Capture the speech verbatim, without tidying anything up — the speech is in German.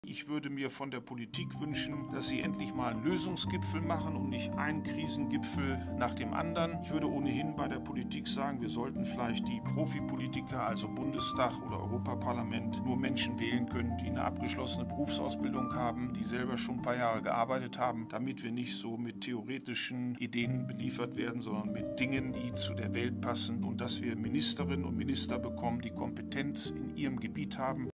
Ich würde mir von der Politik wünschen, dass sie endlich mal einen Lösungsgipfel machen und nicht einen Krisengipfel nach dem anderen. Ich würde ohnehin bei der Politik sagen, wir sollten vielleicht die Profipolitiker, also Bundestag oder Europaparlament, nur Menschen wählen können, die eine abgeschlossene Berufsausbildung haben, die selber schon ein paar Jahre gearbeitet haben, damit wir nicht so mit theoretischen Ideen beliefert werden, sondern mit Dingen, die zu der Welt passen und dass wir Ministerinnen und Minister bekommen, die Kompetenz in ihrem Gebiet haben.